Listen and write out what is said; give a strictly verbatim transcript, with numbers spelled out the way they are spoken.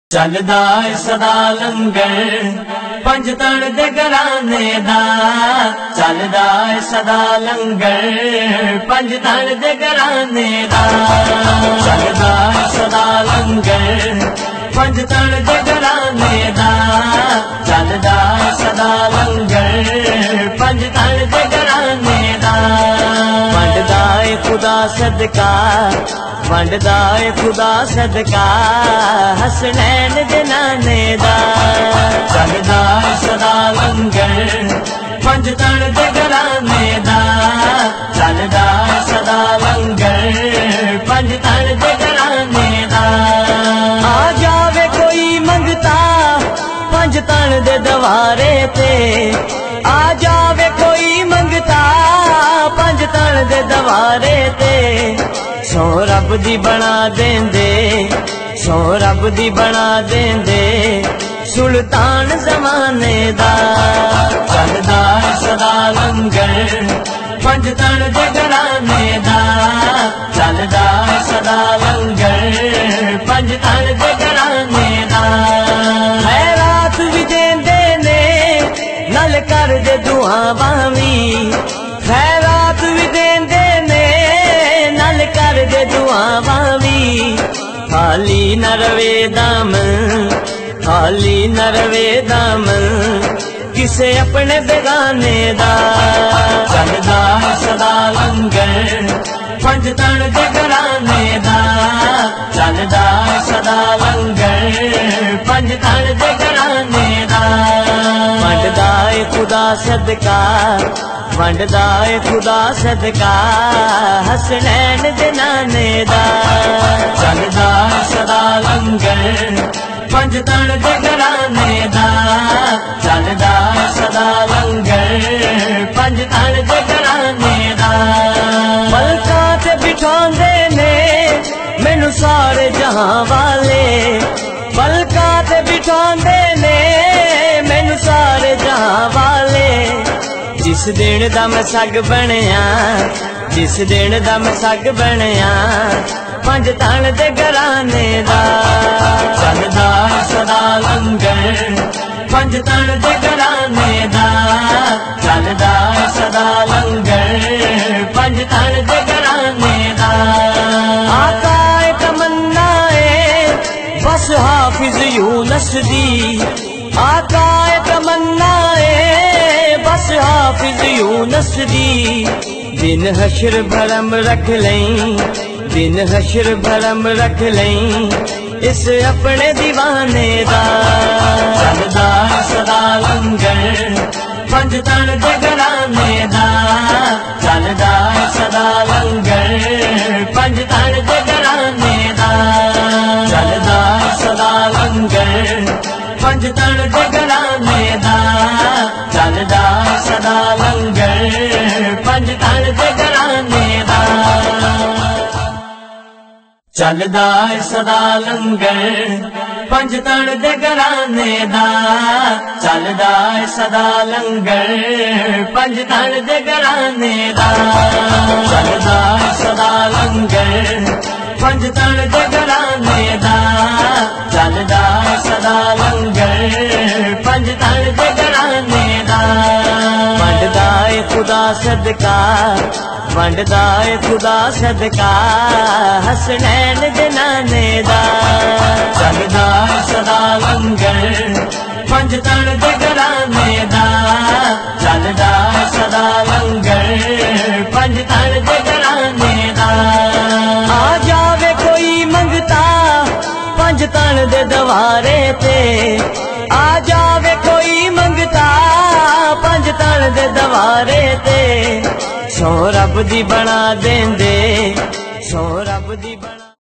चलदा सदा लंगर पंजतन दे घराने दा। चलदा सदा लंगर पंजतन दे घराने दा। चलदा सदा लंगर पंजतन दे घराने दा। चलदा सदा लंगर पंजतन दे घराने दा। वंडदा है खुदा सदका, वंडदा है खुदा सदका, हसनैन दे नाने दा। चलदा सदा लंगर पंजतन दे घराने दा। चलदा सदा लंगर पंजतन दे घराने दा। आ जावे कोई मंगता पंजतन दे दवारे ते। आ जावे कोई मंगता पंजतन दे दवारे ते। सो रब दी बना देंदे, सो रब दी बना देंदे, सुल्तान जमाने दा। चलदा सदा लंगर पंजतन दे घराने दा। चलदा सदा लंगर पंजतन दे घराने दा। खैरात भी देंदे ने नल कर दे दुआवां वी। खैरात भी देंदे ने नल कर दे दुआवां वी। खाली न रवे दम, खाली न रवे दम, किसे अपने बेगाने दा। चलदा सदा लंगर पंजतन दे घराने दा। चलदा सदा लंगर पंजतन दे घराने दा। वंडदा है खुदा सदका, वंडदा है खुदा सदका, हसनैन दे नाने दा। चलदा सदा लंगर पंजतन दे घराने दा। चलदा सदा लंगर पंजतन दे घराने दा। पलकां ते बिठांदे ने मैनू सारे जहां वाले। पलकां ते बिठांदे ने मैनू सारे जहां वाले। जिस दिन दा मैं सग बनया, जिस दिन दा मैं सग बनया, पंजतन दे घराने दा। चलदा सदा लंगर पंजतन दे घराने दा। चलदा सदा लंगर पंजतन दे घराने दा। आका ए तमन्ना ए बस हाफिज यूनस दी। आका ए तमन्ना ए बस हाफिज यूनस दी। दिन हशर भरम रख लें, दिन हशर भरम रख लें, इस अपने दीवाने दा। चलदा सदा लंगर पंजतन दे घराने दा। चलदा सदा लंगर पंजतन दे घराने दा। चलदा सदा लंगर पंजतन दे घराने दा। चलदा सदा लंगर पंजतन दे घराने दा। चलदा सदा लंगर पंजतन दे घराने दा। चलदा सदा लंगर पंजतन दे घराने दा। चलदा सदा लंगर पंजतन दे घराने दा। चलदा सदा लंगर पंजतन दे घराने दा। वंडदा है खुदा सदका, वंडदा है खुदा सदका, हसनैन दे नाने दा। चलदा सदा लंगर पंजतन दे घराने दा। चलदा सदा लंगर पंजतन दे घराने दा। आ जावे कोई मंगता पंजतन दे दवारे ते। आ जावे कोई मंगता पंजतन दे दवारे ते। सो रब दी बना देंदे, सो रब दी बना